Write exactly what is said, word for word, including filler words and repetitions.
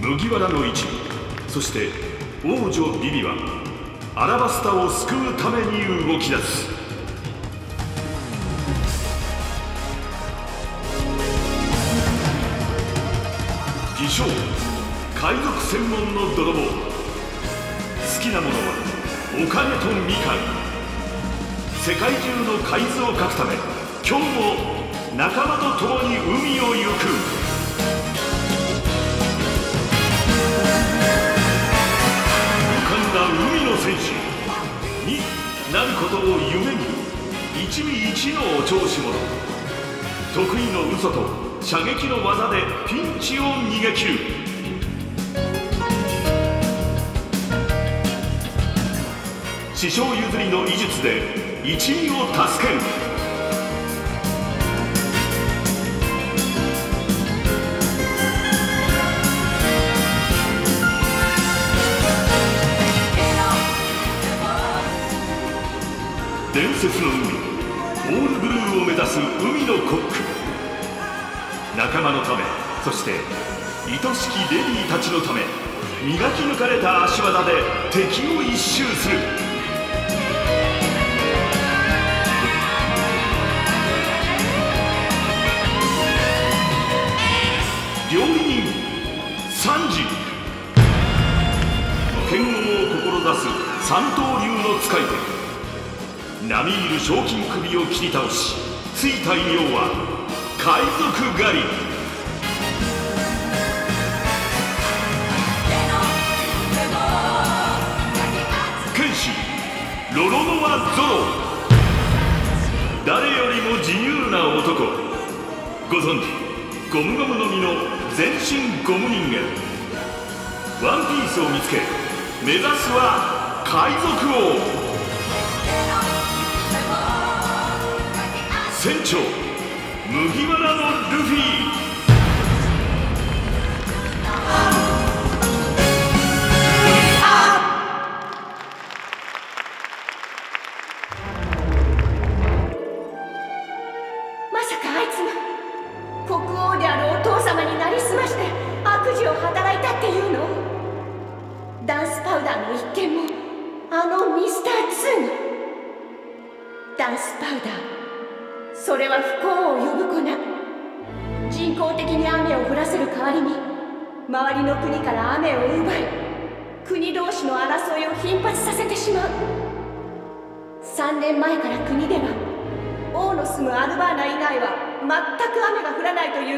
麦わらの一味、そして王女ビビはアラバスタを救うために動き出す。自称海賊専門の泥棒。好きなものはお金とみかん。世界中の海図を描くため今日も仲間と共に海を行く。海の戦士になることを夢に一味一のお調子者。得意の嘘と射撃の技でピンチを逃げ切る。師匠譲りの医術で一味を助ける。伝説の海オールブルーを目指す海のコック。仲間のため、そして愛しきレディーたちのため、磨き抜かれた足技で敵を一蹴する。料理人サンジ。剣豪を志す三刀流の使い手。並みいる賞金首を切り倒し、ついた異名は海賊狩り。剣士ロロノア・ゾロ。誰よりも自由な男。ご存知ゴムゴムの実の全身ゴム人間。ワンピースを見つけ目指すは海賊王。船長麦わらのルフィ。 まさかあいつが国王であるお父様になりすまして悪事を働いたっていうの？ダンスパウダーの一件もあのミスターツーに。ダンスパウダー、それは不幸を呼ぶ粉。人工的に雨を降らせる代わりに周りの国から雨を奪い、国同士の争いを頻発させてしまう。さんねんまえから国では王の住むアルバーナ以外は全く雨が降らないという